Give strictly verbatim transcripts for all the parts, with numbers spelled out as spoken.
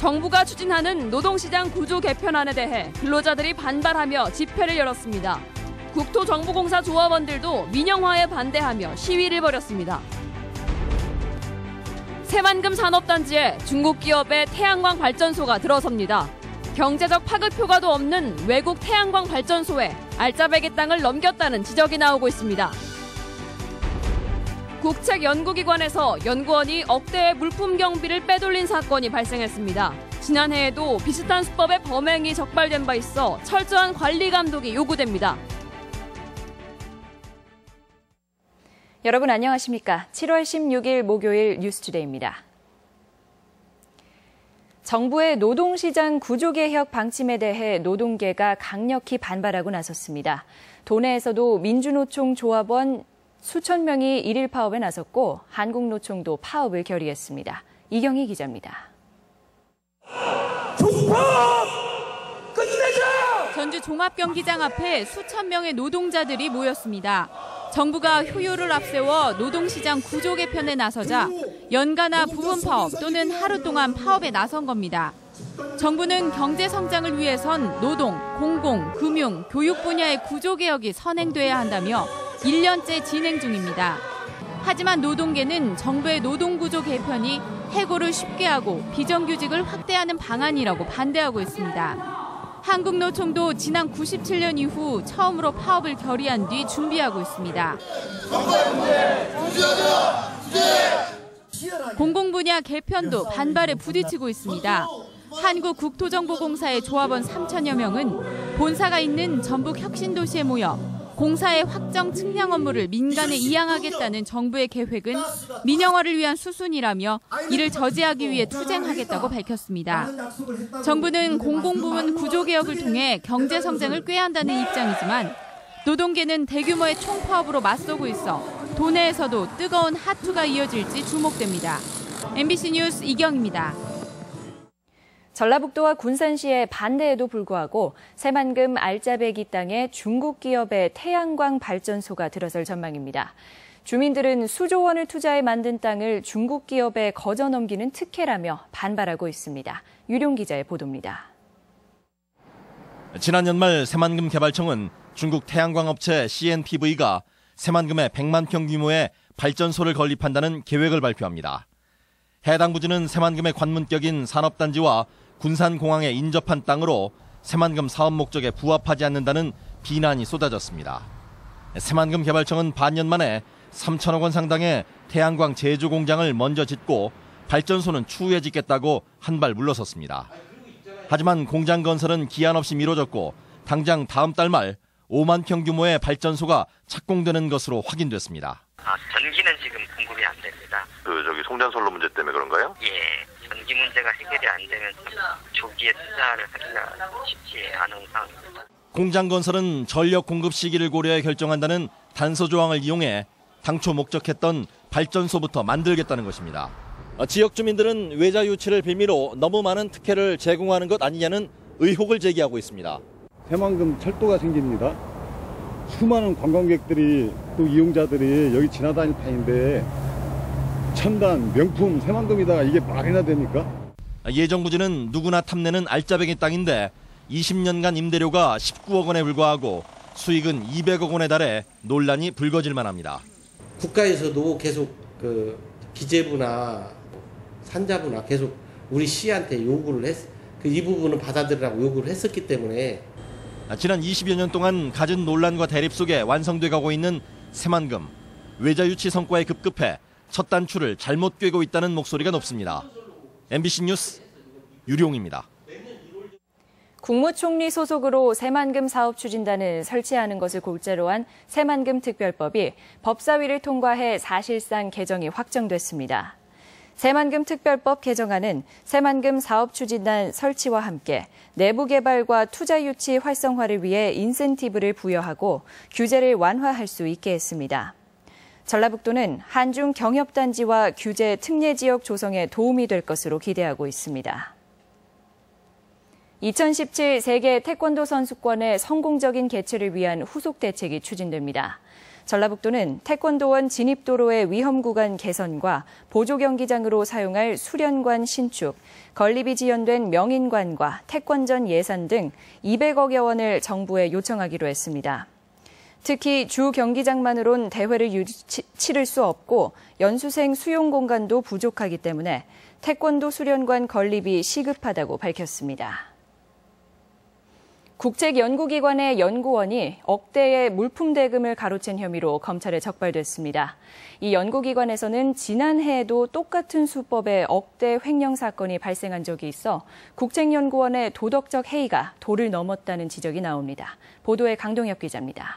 정부가 추진하는 노동시장 구조 개편안에 대해 근로자들이 반발하며 집회를 열었습니다. 국토정보공사 조합원들도 민영화에 반대하며 시위를 벌였습니다. 새만금 산업단지에 중국 기업의 태양광 발전소가 들어섭니다. 경제적 파급 효과도 없는 외국 태양광 발전소에 알짜배기 땅을 넘겼다는 지적이 나오고 있습니다. 국책연구기관에서 연구원이 억대의 물품 경비를 빼돌린 사건이 발생했습니다. 지난해에도 비슷한 수법의 범행이 적발된 바 있어 철저한 관리 감독이 요구됩니다. 여러분 안녕하십니까? 칠월 십육일 목요일 뉴스투데이입니다. 정부의 노동시장 구조개혁 방침에 대해 노동계가 강력히 반발하고 나섰습니다. 도내에서도 민주노총 조합원 수천 명이 일일 파업에 나섰고 한국노총도 파업을 결의했습니다. 이경희 기자입니다. 종파업 끝내자! 전주 종합경기장 앞에 수천 명의 노동자들이 모였습니다. 정부가 효율을 앞세워 노동시장 구조 개편에 나서자 연가나 부분 파업 또는 하루 동안 파업에 나선 겁니다. 정부는 경제 성장을 위해선 노동, 공공, 금융, 교육 분야의 구조 개혁이 선행돼야 한다며 일 년째 진행 중입니다. 하지만 노동계는 정부의 노동구조 개편이 해고를 쉽게 하고 비정규직을 확대하는 방안이라고 반대하고 있습니다. 한국노총도 지난 구십칠 년 이후 처음으로 파업을 결의한 뒤 준비하고 있습니다. 공공분야 개편도 반발에 부딪히고 있습니다. 한국국토정보공사의 조합원 삼천여 명은 본사가 있는 전북 혁신도시에 모여 공사의 확정 측량 업무를 민간에 이양하겠다는 정부의 계획은 민영화를 위한 수순이라며 이를 저지하기 위해 투쟁하겠다고 밝혔습니다. 정부는 공공부문 구조개혁을 통해 경제 성장을 꾀한다는 입장이지만 노동계는 대규모의 총파업으로 맞서고 있어 도내에서도 뜨거운 하투가 이어질지 주목됩니다. 엠비씨 뉴스 이경입니다. 전라북도와 군산시의 반대에도 불구하고 새만금 알짜배기 땅에 중국 기업의 태양광 발전소가 들어설 전망입니다. 주민들은 수조 원을 투자해 만든 땅을 중국 기업에 거저 넘기는 특혜라며 반발하고 있습니다. 유룡 기자의 보도입니다. 지난 연말 새만금 개발청은 중국 태양광 업체 씨엔피브이가 새만금에 백만 평 규모의 발전소를 건립한다는 계획을 발표합니다. 해당 부지는 새만금의 관문격인 산업단지와 군산공항에 인접한 땅으로 새만금 사업 목적에 부합하지 않는다는 비난이 쏟아졌습니다. 새만금 개발청은 반년 만에 삼천억 원 상당의 태양광 제조 공장을 먼저 짓고 발전소는 추후에 짓겠다고 한 발 물러섰습니다. 하지만 공장 건설은 기한 없이 미뤄졌고 당장 다음 달 말 오만 평 규모의 발전소가 착공되는 것으로 확인됐습니다. 아, 전기는 지금 공급이 안 됩니다. 그 저기 송전선로 문제 때문에 그런가요? 예, 전기 문제가 해결이 안 되면 조기에 투자를 하기가 쉽지 않은 상황입니다. 공장 건설은 전력 공급 시기를 고려해 결정한다는 단서 조항을 이용해 당초 목적했던 발전소부터 만들겠다는 것입니다. 지역 주민들은 외자 유치를 빌미로 너무 많은 특혜를 제공하는 것 아니냐는 의혹을 제기하고 있습니다. 새만금 철도가 생깁니다. 수많은 관광객들이 또 이용자들이 여기 지나다닐 판인데 첨단 명품 새만금이다가 이게 말이나 됩니까? 예정 부지는 누구나 탐내는 알짜배기 땅인데 이십 년간 임대료가 십구억 원에 불과하고 수익은 이백억 원에 달해 논란이 불거질 만합니다. 국가에서도 계속 그 기재부나 산자부나 계속 우리 시한테 요구를 했, 그 이 부분은 받아들이라고 요구를 했었기 때문에 지난 이십여 년 동안 갖은 논란과 대립 속에 완성돼 가고 있는 새만금. 외자 유치 성과에 급급해 첫 단추를 잘못 꿰고 있다는 목소리가 높습니다. 엠비씨 뉴스 유룡입니다. 국무총리 소속으로 새만금 사업 추진단을 설치하는 것을 골자로 한 새만금 특별법이 법사위를 통과해 사실상 개정이 확정됐습니다. 새만금 특별법 개정안은 새만금 사업 추진단 설치와 함께 내부 개발과 투자 유치 활성화를 위해 인센티브를 부여하고 규제를 완화할 수 있게 했습니다. 전라북도는 한중 경협단지와 규제 특례 지역 조성에 도움이 될 것으로 기대하고 있습니다. 이천십칠 세계 태권도 선수권의 성공적인 개최를 위한 후속 대책이 추진됩니다. 전라북도는 태권도원 진입도로의 위험 구간 개선과 보조 경기장으로 사용할 수련관 신축, 건립이 지연된 명인관과 태권전 예산 등 이백억여 원을 정부에 요청하기로 했습니다. 특히 주 경기장만으론 대회를 유치, 치를 수 없고 연수생 수용 공간도 부족하기 때문에 태권도 수련관 건립이 시급하다고 밝혔습니다. 국책연구기관의 연구원이 억대의 물품 대금을 가로챈 혐의로 검찰에 적발됐습니다. 이 연구기관에서는 지난해에도 똑같은 수법의 억대 횡령 사건이 발생한 적이 있어 국책연구원의 도덕적 해이가 도를 넘었다는 지적이 나옵니다. 보도에 강동엽 기자입니다.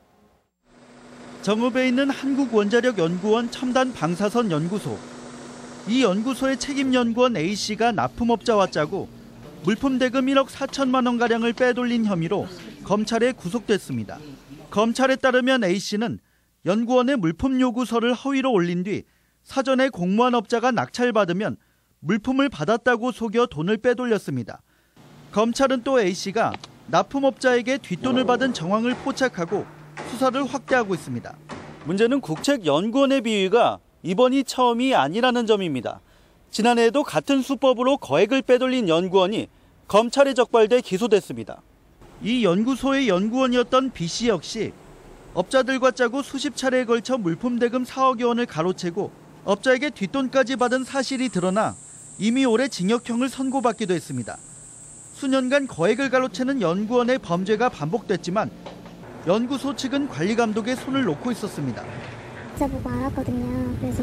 정읍에 있는 한국원자력연구원 첨단 방사선 연구소. 이 연구소의 책임 연구원 A씨가 납품업자와 짜고 물품 대금 일억 사천만 원가량을 빼돌린 혐의로 검찰에 구속됐습니다. 검찰에 따르면 A씨는 연구원의 물품 요구서를 허위로 올린 뒤 사전에 공모한 업자가 낙찰받으면 물품을 받았다고 속여 돈을 빼돌렸습니다. 검찰은 또 A씨가 납품업자에게 뒷돈을 받은 정황을 포착하고 수사를 확대하고 있습니다. 문제는 국책연구원의 비위가 이번이 처음이 아니라는 점입니다. 지난해에도 같은 수법으로 거액을 빼돌린 연구원이 검찰에 적발돼 기소됐습니다. 이 연구소의 연구원이었던 B씨 역시 업자들과 짜고 수십 차례에 걸쳐 물품 대금 사억여 원을 가로채고 업자에게 뒷돈까지 받은 사실이 드러나 이미 올해 징역형을 선고받기도 했습니다. 수년간 거액을 가로채는 연구원의 범죄가 반복됐지만 연구소 측은 관리 감독에 손을 놓고 있었습니다. 보고 알았거든요. 그래서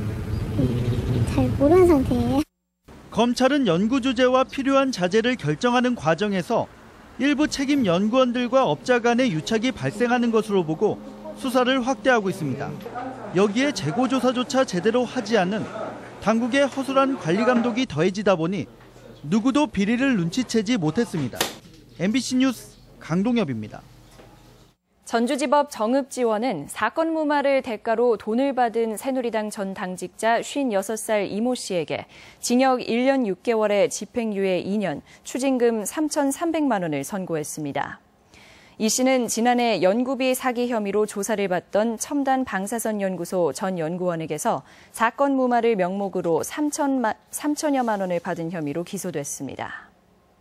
잘 모르는 상태예요. 검찰은 연구 주제와 필요한 자재를 결정하는 과정에서 일부 책임 연구원들과 업자 간의 유착이 발생하는 것으로 보고 수사를 확대하고 있습니다. 여기에 재고 조사조차 제대로 하지 않는 당국의 허술한 관리 감독이 더해지다 보니 누구도 비리를 눈치채지 못했습니다. 엠비씨 뉴스 강동엽입니다. 전주지법 정읍지원은 사건 무마를 대가로 돈을 받은 새누리당 전 당직자 오십육 살 이모 씨에게 징역 일 년 육 개월에 집행유예 이 년, 추징금 삼천삼백만 원을 선고했습니다. 이 씨는 지난해 연구비 사기 혐의로 조사를 받던 첨단 방사선 연구소 전 연구원에게서 사건 무마를 명목으로 삼천여만 원을 받은 혐의로 기소됐습니다.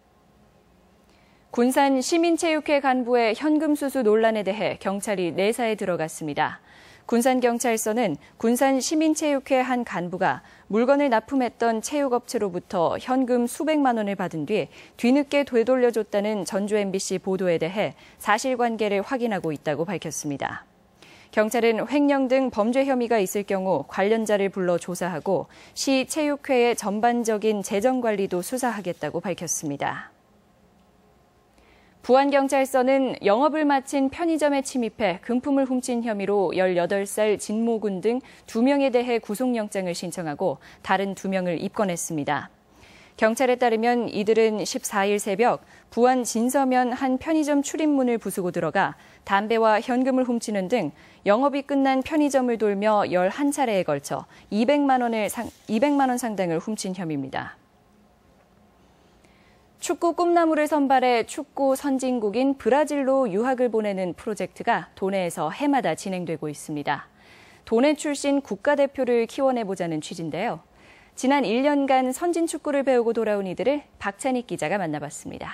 군산 시민체육회 간부의 현금 수수 논란에 대해 경찰이 내사에 들어갔습니다. 군산경찰서는 군산 시민체육회 한 간부가 물건을 납품했던 체육업체로부터 현금 수백만 원을 받은 뒤 뒤늦게 되돌려줬다는 전주 엠비씨 보도에 대해 사실관계를 확인하고 있다고 밝혔습니다. 경찰은 횡령 등 범죄 혐의가 있을 경우 관련자를 불러 조사하고 시 체육회의 전반적인 재정관리도 수사하겠다고 밝혔습니다. 부안경찰서는 영업을 마친 편의점에 침입해 금품을 훔친 혐의로 열여덟 살 진모군 등 두 명에 대해 구속영장을 신청하고 다른 두 명을 입건했습니다. 경찰에 따르면 이들은 십사 일 새벽 부안 진서면 한 편의점 출입문을 부수고 들어가 담배와 현금을 훔치는 등 영업이 끝난 편의점을 돌며 열한 차례에 걸쳐 이백만 원을 상, 이백만 원 상당을 훔친 혐의입니다. 축구 꿈나무를 선발해 축구 선진국인 브라질로 유학을 보내는 프로젝트가 도내에서 해마다 진행되고 있습니다. 도내 출신 국가대표를 키워내보자는 취지인데요. 지난 일 년간 선진 축구를 배우고 돌아온 이들을 박찬익 기자가 만나봤습니다.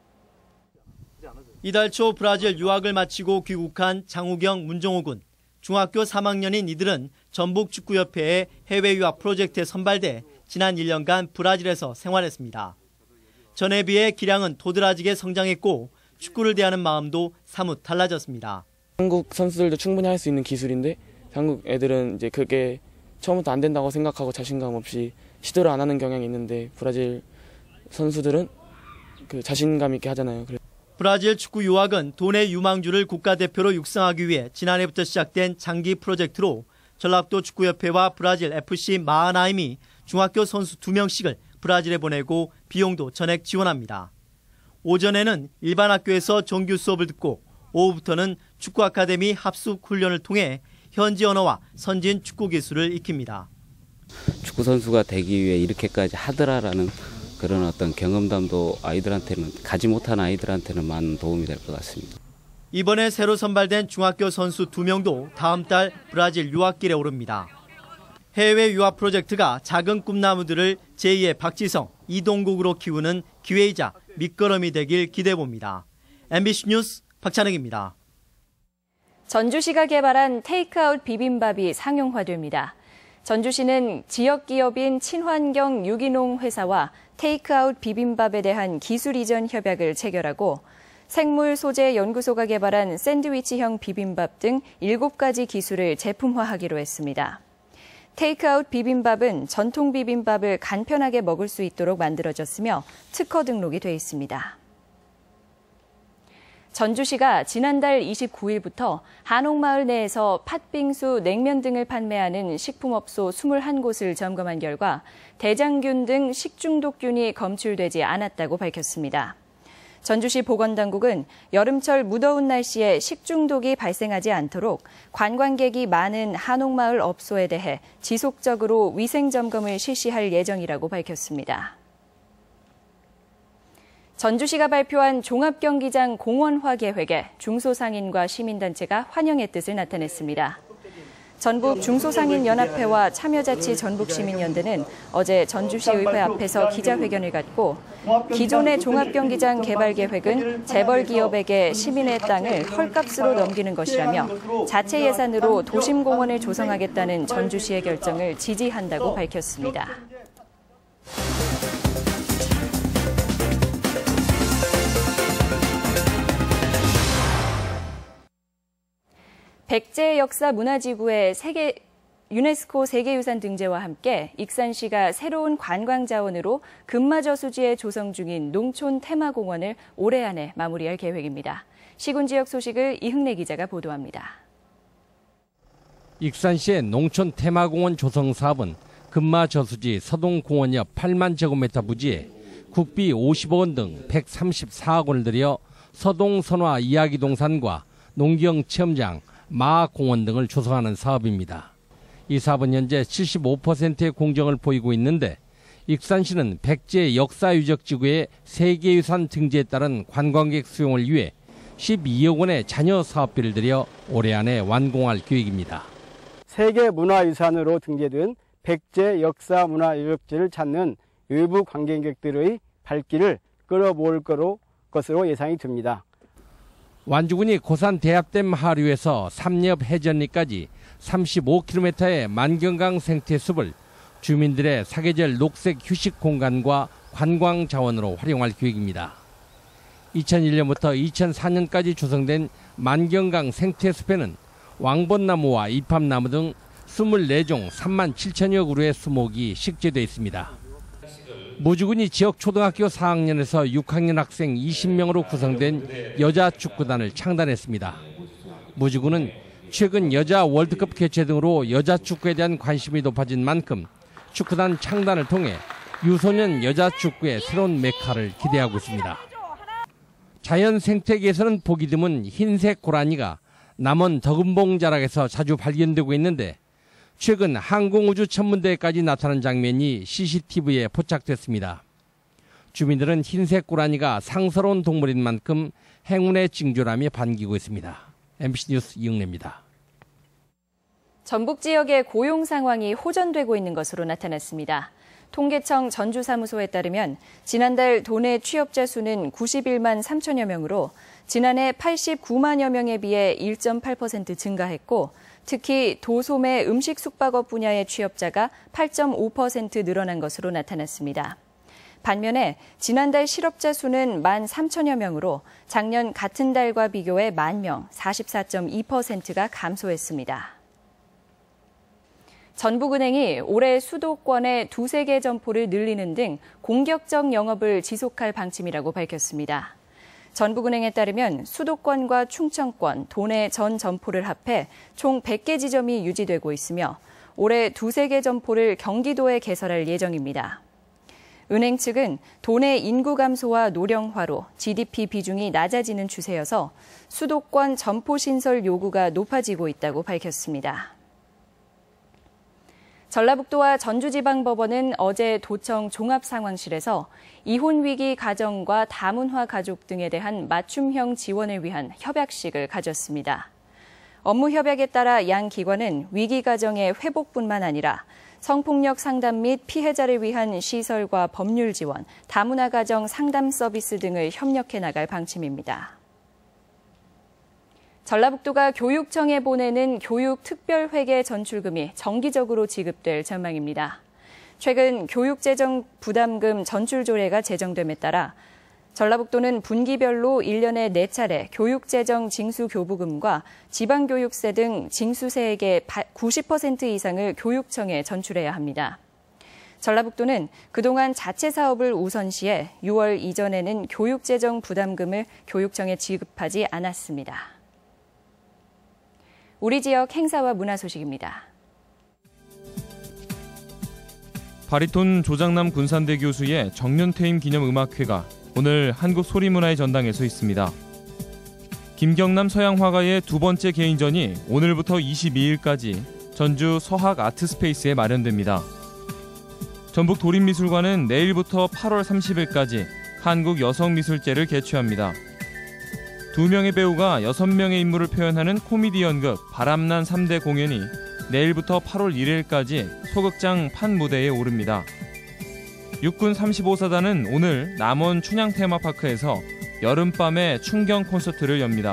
이달 초 브라질 유학을 마치고 귀국한 장우경, 문정호 군. 중학교 삼 학년인 이들은 전북축구협회의 해외 유학 프로젝트에 선발돼 지난 일 년간 브라질에서 생활했습니다. 전에 비해 기량은 도드라지게 성장했고 축구를 대하는 마음도 사뭇 달라졌습니다. 한국 선수들도 충분히 할 수 있는 기술인데 한국 애들은 이제 그게 처음부터 안 된다고 생각하고 자신감 없이 시도를 안 하는 경향이 있는데 브라질 선수들은 그 자신감 있게 하잖아요. 브라질 축구 유학은 도내 유망주를 국가대표로 육성하기 위해 지난해부터 시작된 장기 프로젝트로 전라북도 축구협회와 브라질 에프씨 마하나임이 중학교 선수 두 명씩을 브라질에 보내고 비용도 전액 지원합니다. 오전에는 일반 학교에서 정규 수업을 듣고 오후부터는 축구 아카데미 합숙 훈련을 통해 현지 언어와 선진 축구 기술을 익힙니다. 축구 선수가 되기 위해 이렇게까지 하더라라는 그런 어떤 경험담도 아이들한테는 가지 못한 아이들한테는 많은 도움이 될 것 같습니다. 이번에 새로 선발된 중학교 선수 두 명도 다음 달 브라질 유학길에 오릅니다. 해외 유학 프로젝트가 작은 꿈나무들을 제이의 박지성, 이동국으로 키우는 기회이자 밑거름이 되길 기대해봅니다. 엠비씨 뉴스 박찬욱입니다. 전주시가 개발한 테이크아웃 비빔밥이 상용화됩니다. 전주시는 지역 기업인 친환경 유기농 회사와 테이크아웃 비빔밥에 대한 기술 이전 협약을 체결하고 생물 소재 연구소가 개발한 샌드위치형 비빔밥 등 일곱 가지 기술을 제품화하기로 했습니다. 테이크아웃 비빔밥은 전통 비빔밥을 간편하게 먹을 수 있도록 만들어졌으며 특허 등록이 돼 있습니다. 전주시가 지난달 이십구일부터 한옥마을 내에서 팥빙수, 냉면 등을 판매하는 식품업소 이십일 곳을 점검한 결과 대장균 등 식중독균이 검출되지 않았다고 밝혔습니다. 전주시 보건당국은 여름철 무더운 날씨에 식중독이 발생하지 않도록 관광객이 많은 한옥마을 업소에 대해 지속적으로 위생점검을 실시할 예정이라고 밝혔습니다. 전주시가 발표한 종합경기장 공원화 계획에 중소상인과 시민단체가 환영의 뜻을 나타냈습니다. 전북 중소상인연합회와 참여자치 전북시민연대는 어제 전주시의회 앞에서 기자회견을 갖고 기존의 종합경기장 개발 계획은 재벌 기업에게 시민의 땅을 헐값으로 넘기는 것이라며 자체 예산으로 도심공원을 조성하겠다는 전주시의 결정을 지지한다고 밝혔습니다. 백제 역사 문화지구의 세계 유네스코 세계유산 등재와 함께 익산시가 새로운 관광 자원으로 금마저수지에 조성 중인 농촌 테마공원을 올해 안에 마무리할 계획입니다. 시군 지역 소식을 이흥래 기자가 보도합니다. 익산시의 농촌 테마공원 조성 사업은 금마저수지 서동공원 옆 팔만 제곱미터 부지에 국비 오십억 원 등 백삼십사억 원을 들여 서동선화 이야기동산과 농경 체험장, 마공원 등을 조성하는 사업입니다. 이 사업은 현재 칠십오 퍼센트의 공정을 보이고 있는데 익산시는 백제 역사유적지구의 세계유산 등재에 따른 관광객 수용을 위해 십이억 원의 잔여 사업비를 들여 올해 안에 완공할 계획입니다. 세계문화유산으로 등재된 백제 역사문화유적지를 찾는 외부 관광객들의 발길을 끌어모을 것으로 예상이 됩니다. 완주군이 고산 대합댐 하류에서 삼엽 해전리까지 삼십오 킬로미터의 만경강 생태숲을 주민들의 사계절 녹색 휴식 공간과 관광 자원으로 활용할 계획입니다. 이천일 년부터 이천사 년까지 조성된 만경강 생태숲에는 왕벚나무와 이팝나무 등 이십사 종 삼만 칠천여 그루의 수목이 식재되어 있습니다. 무주군이 지역 초등학교 사 학년에서 육 학년 학생 이십 명으로 구성된 여자 축구단을 창단했습니다. 무주군은 최근 여자 월드컵 개최 등으로 여자 축구에 대한 관심이 높아진 만큼 축구단 창단을 통해 유소년 여자 축구의 새로운 메카를 기대하고 있습니다. 자연 생태계에서는 보기 드문 흰색 고라니가 남원 덕은봉 자락에서 자주 발견되고 있는데 최근 항공우주천문대까지 나타난 장면이 씨씨티비에 포착됐습니다. 주민들은 흰색 고라니가 상스러운 동물인 만큼 행운의 징조라며 반기고 있습니다. 엠비씨 뉴스 이흥래입니다. 전북 지역의 고용 상황이 호전되고 있는 것으로 나타났습니다. 통계청 전주사무소에 따르면 지난달 도내 취업자 수는 구십일만 삼천여 명으로 지난해 팔십구만여 명에 비해 일 점 팔 퍼센트 증가했고 특히 도소매 음식 숙박업 분야의 취업자가 팔 점 오 퍼센트 늘어난 것으로 나타났습니다. 반면에 지난달 실업자 수는 만 삼천여 명으로 작년 같은 달과 비교해 만 명, 사십사 점 이 퍼센트가 감소했습니다. 전북은행이 올해 수도권의 두세 개 점포를 늘리는 등 공격적 영업을 지속할 방침이라고 밝혔습니다. 전북은행에 따르면 수도권과 충청권, 도내 전 점포를 합해 총 백 개 지점이 유지되고 있으며 올해 두세 개 점포를 경기도에 개설할 예정입니다. 은행 측은 도내 인구 감소와 노령화로 지디피 비중이 낮아지는 추세여서 수도권 점포 신설 요구가 높아지고 있다고 밝혔습니다. 전라북도와 전주지방법원은 어제 도청 종합상황실에서 이혼 위기 가정과 다문화 가족 등에 대한 맞춤형 지원을 위한 협약식을 가졌습니다. 업무 협약에 따라 양 기관은 위기 가정의 회복뿐만 아니라 성폭력 상담 및 피해자를 위한 시설과 법률 지원, 다문화 가정 상담 서비스 등을 협력해 나갈 방침입니다. 전라북도가 교육청에 보내는 교육특별회계 전출금이 정기적으로 지급될 전망입니다. 최근 교육재정 부담금 전출 조례가 제정됨에 따라 전라북도는 분기별로 일 년에 네 차례 교육재정 징수교부금과 지방교육세 등 징수세액의 구십 퍼센트 이상을 교육청에 전출해야 합니다. 전라북도는 그동안 자체 사업을 우선시해 유월 이전에는 교육재정 부담금을 교육청에 지급하지 않았습니다. 우리 지역 행사와 문화 소식입니다. 바리톤 조장남 군산대 교수의 정년퇴임 기념 음악회가 오늘 한국소리문화의 전당에서 있습니다. 김경남 서양화가의 두 번째 개인전이 오늘부터 이십이일까지 전주 서학 아트스페이스에 마련됩니다. 전북 도립미술관은 내일부터 팔월 삼십일까지 한국 여성미술제를 개최합니다. 두 명의 배우가 여섯 명의 인물을 표현하는 코미디 연극 바람난 삼 대 공연이 내일부터 팔월 일일까지 소극장 판무대에 오릅니다. 육군 삼십오 사단은 오늘 남원 춘향 테마파크에서 여름밤에 충경 콘서트를 엽니다.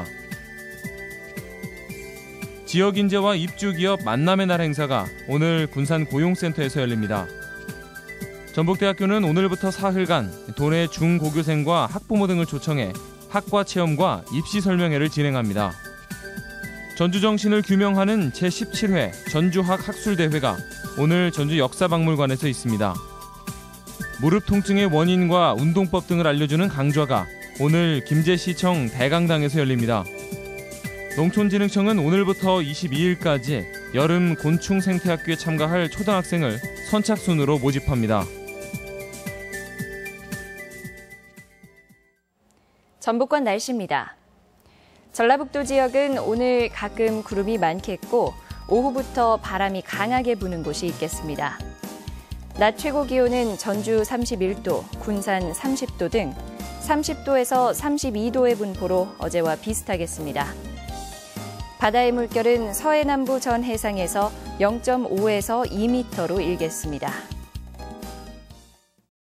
지역인재와 입주기업 만남의 날 행사가 오늘 군산 고용센터에서 열립니다. 전북대학교는 오늘부터 사흘간 도내 중고교생과 학부모 등을 초청해 학과 체험과 입시 설명회를 진행합니다. 전주정신을 규명하는 제십칠 회 전주학 학술대회가 오늘 전주 역사박물관에서 있습니다. 무릎 통증의 원인과 운동법 등을 알려주는 강좌가 오늘 김제시청 대강당에서 열립니다. 농촌진흥청은 오늘부터 이십이일까지 여름 곤충생태학교에 참가할 초등학생을 선착순으로 모집합니다. 전북권 날씨입니다. 전라북도 지역은 오늘 가끔 구름이 많겠고 오후부터 바람이 강하게 부는 곳이 있겠습니다. 낮 최고 기온은 전주 삼십일 도, 군산 삼십 도 등 삼십 도에서 삼십이 도의 분포로 어제와 비슷하겠습니다. 바다의 물결은 서해남부 전 해상에서 영 점 오에서 이 미터로 일겠습니다.